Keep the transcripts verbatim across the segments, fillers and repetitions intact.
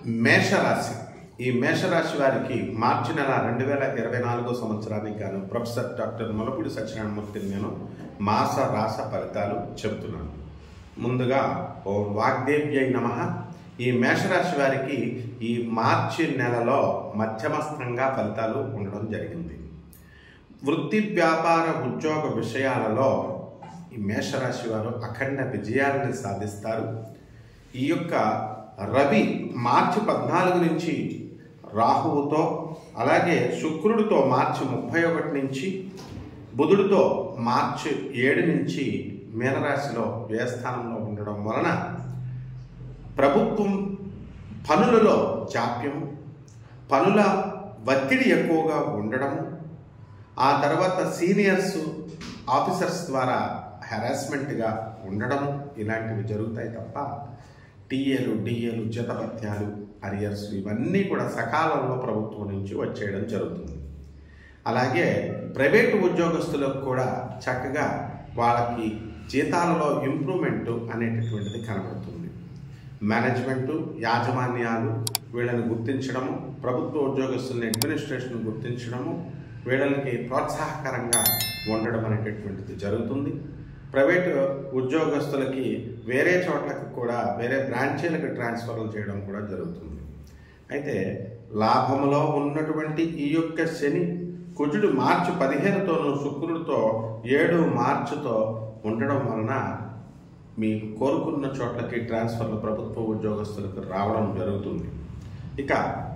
మేషరాశి. ఈ మేషరాశి వారికి మార్చి నెల రెండు వేల ఇరవై నాలుగో సంవత్సరానికి గాను ప్రొఫెసర్ డాక్టర్ ములపూడి సత్యనారాయణమూర్తిని నేను మాస రాస ఫలితాలు చెబుతున్నాను. ముందుగా ఓ వాగ్దేవ్యై నమః. ఈ మేషరాశి వారికి ఈ మార్చి నెలలో మధ్యమస్థంగా ఫలితాలు ఉండడం జరిగింది. వృత్తి వ్యాపార ఉద్యోగ విషయాలలో ఈ మేషరాశి వారు అఖండ విజయాలను సాధిస్తారు. ఈ యొక్క రవి మార్చి పద్నాలుగు నుంచి రాహువుతో, అలాగే శుక్రుడితో మార్చి ముప్పై ఒకటి నుంచి, బుధుడితో మార్చి ఏడు నుంచి మీనరాశిలో వ్యయస్థానంలో ఉండడం వలన ప్రభుత్వం పనులలో జాప్యం, పనుల ఒత్తిడి ఎక్కువగా ఉండడం, ఆ తర్వాత సీనియర్స్ ఆఫీసర్స్ ద్వారా హెరాస్మెంట్గా ఉండడం ఇలాంటివి జరుగుతాయి తప్ప టీఏలు డిఏలు జీతభత్యాలు అరియర్స్ ఇవన్నీ కూడా సకాలంలో ప్రభుత్వం నుంచి వచ్చేయడం జరుగుతుంది. అలాగే ప్రైవేటు ఉద్యోగస్తులకు కూడా చక్కగా వాళ్ళకి జీతాలలో ఇంప్రూవ్మెంట్ అనేటటువంటిది కనబడుతుంది. మేనేజ్మెంటు, యాజమాన్యాలు వీళ్ళని గుర్తించడము, ప్రభుత్వ ఉద్యోగస్తుల్ని అడ్మినిస్ట్రేషన్ గుర్తించడము, వీళ్ళకి ప్రోత్సాహకరంగా ఉండడం అనేటటువంటిది జరుగుతుంది. ప్రైవేటు ఉద్యోగస్తులకి వేరే చోట్లకి కూడా వేరే బ్రాంచీలకు ట్రాన్స్ఫర్లు చేయడం కూడా జరుగుతుంది. అయితే లాభంలో ఉన్నటువంటి ఈ యొక్క శని కుజుడు మార్చి పదిహేనుతోనూ శుక్రుడితో ఏడు మార్చితో ఉండడం వలన మీకు కోరుకున్న చోట్లకి ట్రాన్స్ఫర్లు ప్రభుత్వ ఉద్యోగస్తులకు రావడం జరుగుతుంది. ఇక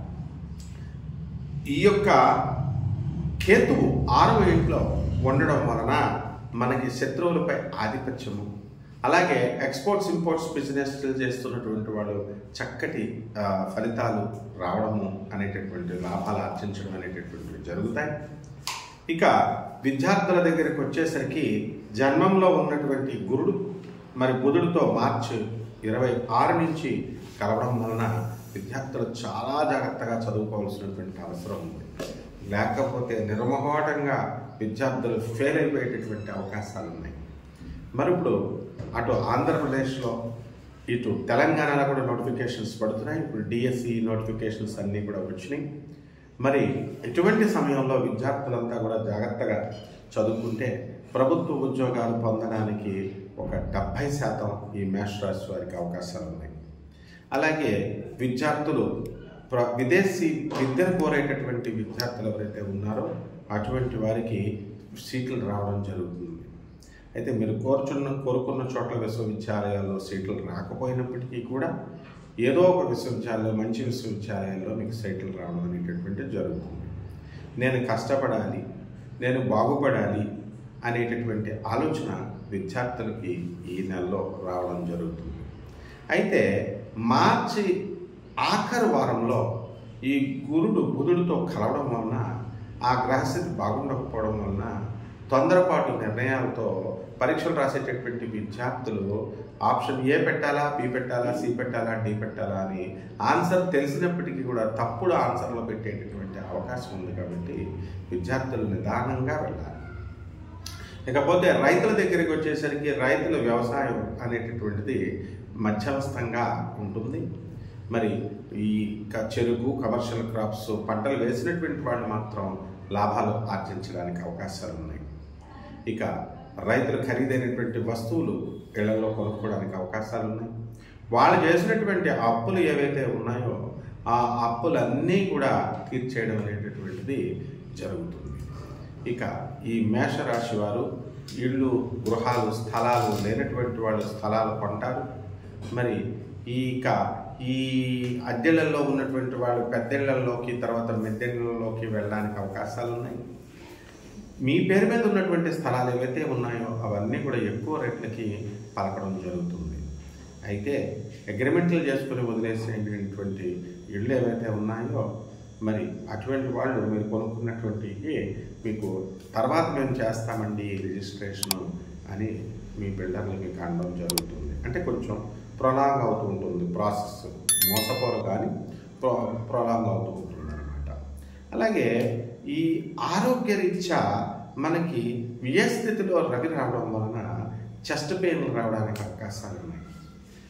ఈ యొక్క కేతువు ఆరవ ఇంట్లో ఉండడం వలన మనకి శత్రువులపై ఆధిపత్యము, అలాగే ఎక్స్పోర్ట్స్ ఇంపోర్ట్స్ బిజినెస్ చేస్తున్నటువంటి వాళ్ళు చక్కటి ఫలితాలు రావడము అనేటటువంటి లాభాలు ఆర్జించడం అనేటటువంటివి జరుగుతాయి. ఇక విద్యార్థుల దగ్గరికి వచ్చేసరికి జన్మంలో ఉన్నటువంటి గురుడు మరి బుధుడితో మార్చి ఇరవై ఆరు నుంచి కలవడం వలన విద్యార్థులు చాలా జాగ్రత్తగా చదువుకోవాల్సినటువంటి అవసరం ఉంది. లేకపోతే నిర్మోహటంగా విద్యార్థులు ఫెయిల్ అయిపోయేటటువంటి అవకాశాలు ఉన్నాయి. మరి ఇప్పుడు అటు ఆంధ్రప్రదేశ్లో ఇటు తెలంగాణలో కూడా నోటిఫికేషన్స్ పడుతున్నాయి. ఇప్పుడు డిఎస్సి నోటిఫికేషన్స్ అన్నీ కూడా వచ్చినాయి. మరి ఇటువంటి సమయంలో విద్యార్థులంతా కూడా జాగ్రత్తగా చదువుకుంటే ప్రభుత్వ ఉద్యోగాలు పొందడానికి ఒక డెబ్భై శాతం ఈ మేషరాశి వారికి అవకాశాలు ఉన్నాయి. అలాగే విద్యార్థులు ప్ర విదేశీ విద్యను కోరేటటువంటి విద్యార్థులు ఎవరైతే ఉన్నారో అటువంటి వారికి సీట్లు రావడం జరుగుతుంది. అయితే మీరు కోరుచున్న కోరుకున్న చోట్ల విశ్వవిద్యాలయాల్లో సీట్లు రాకపోయినప్పటికీ కూడా ఏదో ఒక విశ్వవిద్యాలయం మంచి విశ్వవిద్యాలయాల్లో మీకు సీట్లు రావడం అనేటటువంటిది జరుగుతుంది. నేను కష్టపడాలి, నేను బాగుపడాలి అనేటటువంటి ఆలోచన విద్యార్థులకి ఈ నెలలో రావడం జరుగుతుంది. అయితే మార్చి ఆఖరి వారంలో ఈ గురుడు బుధుడితో కలవడం వలన ఆ గ్రహస్థితి బాగుండకపోవడం వలన తొందరపాటు నిర్ణయాలతో పరీక్షలు రాసేటటువంటి విద్యార్థులు ఆప్షన్ ఏ పెట్టాలా, బి పెట్టాలా, సి పెట్టాలా, డి పెట్టాలా అని ఆన్సర్ తెలిసినప్పటికీ కూడా తప్పుడు ఆన్సర్లు పెట్టేటటువంటి అవకాశం ఉంది. కాబట్టి విద్యార్థులు నిదానంగా వెళ్ళాలి. ఇకపోతే రైతుల దగ్గరికి వచ్చేసరికి రైతుల వ్యవసాయం అనేటటువంటిది మధ్యమస్థంగా ఉంటుంది. మరి ఈ చెరుకు కమర్షియల్ క్రాప్స్ పంటలు వేసినటువంటి వాళ్ళు మాత్రం లాభాలు ఆర్జించడానికి అవకాశాలు ఉన్నాయి. ఇక రైతులు ఖరీదైనటువంటి వస్తువులు ఇళ్లలో కొనుక్కోవడానికి అవకాశాలు ఉన్నాయి. వాళ్ళు చేసినటువంటి అప్పులు ఏవైతే ఉన్నాయో ఆ అప్పులన్నీ కూడా తీర్చేయడం అనేటటువంటిది జరుగుతుంది. ఇక ఈ మేషరాశి వారు ఇళ్ళు, గృహాలు, స్థలాలు లేనటువంటి వాళ్ళు స్థలాలు కొంటారు. మరి ఈ ఇక ఈ అద్దెళ్లలో ఉన్నటువంటి వాళ్ళు పెద్దళ్లలోకి తర్వాత మిద్దెళ్లలోకి వెళ్ళడానికి అవకాశాలు ఉన్నాయి. మీ పేరు మీద ఉన్నటువంటి స్థలాలు ఏవైతే ఉన్నాయో అవన్నీ కూడా ఎక్కువ రేట్లకి పలకడం జరుగుతుంది. అయితే అగ్రిమెంట్లు చేసుకుని వదిలేసేటువంటి ఇళ్ళు ఏవైతే ఉన్నాయో మరి అటువంటి వాళ్ళు మీరు కొనుక్కున్నటువంటి మీకు తర్వాత మేము చేస్తామండి రిజిస్ట్రేషను అని మీ బిల్డర్లు మీకు అనడం జరుగుతుంది. అంటే కొంచెం ప్రొలాంగ్ అవుతూ ఉంటుంది ప్రాసెస్, మోసపోరు కానీ ప్రో ప్రొలాంగ్ అవుతూ ఉంటుంది అనమాట. అలాగే ఈ ఆరోగ్య రీత్యా మనకి వ్యయస్థితిలో రవి రావడం వలన చెస్ట్ పెయిన్లు రావడానికి అవకాశాలు ఉన్నాయి.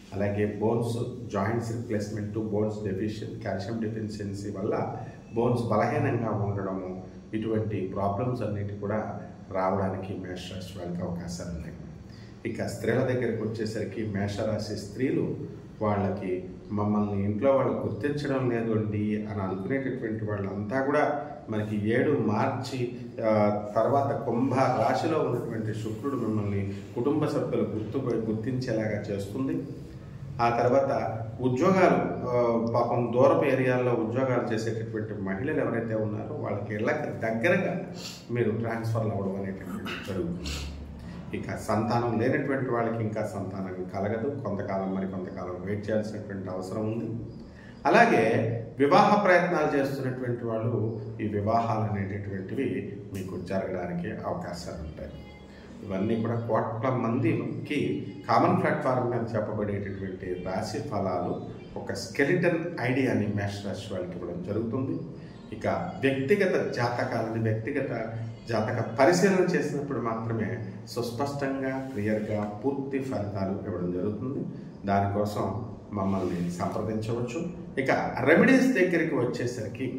అలాగే bones joints replacement, bones deficient, calcium deficiency వల్ల బోన్స్ బలహీనంగా ఉండడము, ఇటువంటి ప్రాబ్లమ్స్ అన్నిటి కూడా రావడానికి మేషరాశి వాళ్ళకి అవకాశాలు ఉన్నాయి. ఇక స్త్రీల దగ్గరికి వచ్చేసరికి మేషరాశి స్త్రీలు వాళ్ళకి మమ్మల్ని ఇంట్లో వాళ్ళు గుర్తించడం లేదు అండి అని అనుకునేటటువంటి వాళ్ళంతా కూడా మనకి ఏడు మార్చి తర్వాత కుంభ రాశిలో ఉన్నటువంటి శుక్రుడు మిమ్మల్ని కుటుంబ సభ్యులు గుర్తు గుర్తించేలాగా చేస్తుంది. ఆ తర్వాత ఉద్యోగాలు, పాపం దూరపు ఏరియాల్లో ఉద్యోగాలు చేసేటటువంటి మహిళలు ఎవరైతే ఉన్నారో వాళ్ళకి ఇళ్ళకి దగ్గరగా మీరు ట్రాన్స్ఫర్లు అవ్వడం అనేటటువంటి జరుగుతుంది. ఇక సంతానం లేనటువంటి వాళ్ళకి ఇంకా సంతానం కలగదు, కొంతకాలం మరి కొంతకాలం వెయిట్ చేయాల్సినటువంటి అవసరం ఉంది. అలాగే వివాహ ప్రయత్నాలు చేస్తున్నటువంటి వాళ్ళు ఈ వివాహాలు అనేటటువంటివి మీకు జరగడానికి అవకాశాలు ఉంటాయి. ఇవన్నీ కూడా కోట్ల మందికి కామన్ ప్లాట్ఫామ్ మీద చెప్పబడేటటువంటి రాశి ఫలాలు ఒక స్కెలిటన్ ఐడియాని మేషరాశి వాళ్ళకి ఇవ్వడం జరుగుతుంది. ఇక వ్యక్తిగత జాతకాలని వ్యక్తిగత జాతక పరిశీలన చేసినప్పుడు మాత్రమే సుస్పష్టంగా క్లియర్గా పూర్తి ఫలితాలు ఇవ్వడం జరుగుతుంది. దానికోసం మమ్మల్ని సంప్రదించవచ్చు. ఇక రెమెడీస్ దగ్గరికి వచ్చేసరికి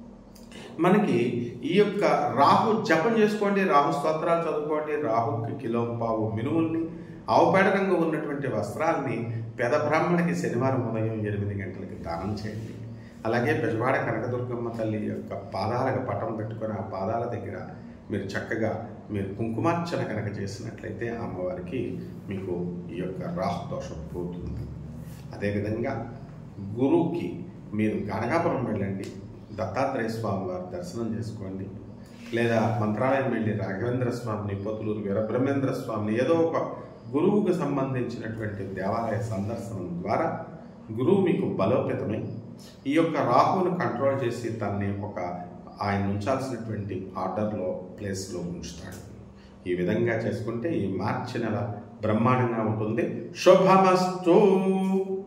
మనకి ఈ యొక్క రాహు జపం చేసుకోండి, రాహు స్తోత్రాలు చదువుకోండి, రాహుకి కిలో పావు మినుముల్ని, ఆవుపేడ రంగు ఉన్నటువంటి వస్త్రాలని పేద బ్రాహ్మణికి శనివారం ఉదయం ఎనిమిది గంటలకి దానం చేయండి. అలాగే బెజవాడ కనకదుర్గమ్మ తల్లి యొక్క పాదాలకు పటం పెట్టుకొని ఆ పాదాల దగ్గర మీరు చక్కగా మీరు కుంకుమార్చన కనుక చేసినట్లయితే అమ్మవారికి మీకు ఈ యొక్క రాహు దోషం పోతుంది. అదేవిధంగా గురువుకి మీరు గణగాపురం వెళ్ళండి, దత్తాత్రేయ స్వామి వారి దర్శనం చేసుకోండి, లేదా మంత్రాలయం వెళ్ళి రాఘవేంద్ర స్వామిని, పొతులూరు వీరబ్రహ్మేంద్ర స్వామిని, ఏదో ఒక గురువుకు సంబంధించినటువంటి దేవాలయ సందర్శనం ద్వారా గురువు మీకు బలోపేతమై ఈ యొక్క రాహువును కంట్రోల్ చేసి తనని ఒక ఆయన ఉంచాల్సినటువంటి ఆర్డర్లో ప్లేస్లో ఉంచుతాడు. ఈ విధంగా చేసుకుంటే ఈ మార్చి నెల బ్రహ్మాండంగా ఉంటుంది. శుభమస్తు.